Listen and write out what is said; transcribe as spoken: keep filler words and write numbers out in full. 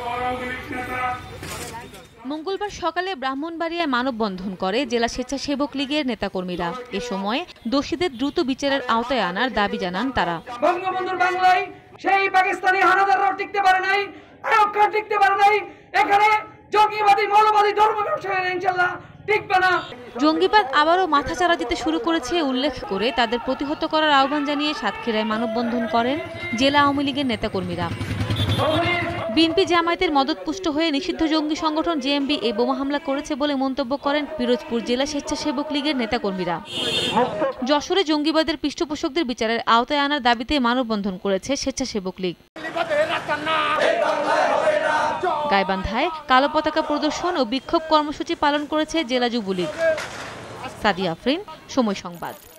মঙ্গলবার সকালে ব্রাহ্মণবাড়িয়ায় মানববন্ধন করে জেলা স্বেচ্ছাসেবক লীগের নেতাকর্মীরা। এ সময় দোষীদের দ্রুত বিচারের আওতায় আনার দাবি জানান তারা। বঙ্গবন্ধুর বাংলায় সেই পাকিস্তানি হানাদাররা টিকতে পারে নাই, আয়ুবখান টিকতে পারে নাই, এখানে জঙ্গিবাদী মৌলবাদী ধর্ম ব্যবসায়ীরা ইনশাআল্লাহ টিকবে না। জঙ্গিবাদ আবারও মাথাচাড়া দিতে শুরু করেছে উল্লেখ করে তাদের প্রতিহত করার আহ্বান জানিয়ে সাতক্ষীরায় মানববন্ধন করেন জেলা আওয়ামী লীগের নেতাকর্মীরা। বিএনপি জামায়াতের মদতপুষ্ট হয়ে নিষিদ্ধ জঙ্গি সংগঠন জেএমবি এই বোমা হামলা করেছে বলে মন্তব্য করেন পিরোজপুর জেলা স্বেচ্ছাসেবক লীগের নেতাকর্মীরা। যশোরে জঙ্গিবাদের পৃষ্ঠপোষকদের বিচারের আওতায় আনার দাবিতে মানববন্ধন করেছে স্বেচ্ছাসেবক লীগ। গাইবান্ধায় কালো পতাকা প্রদর্শন ও বিক্ষোভ কর্মসূচি পালন করেছে জেলা যুবলীগ। সাদিয়া আফরিন, সময় সংবাদ।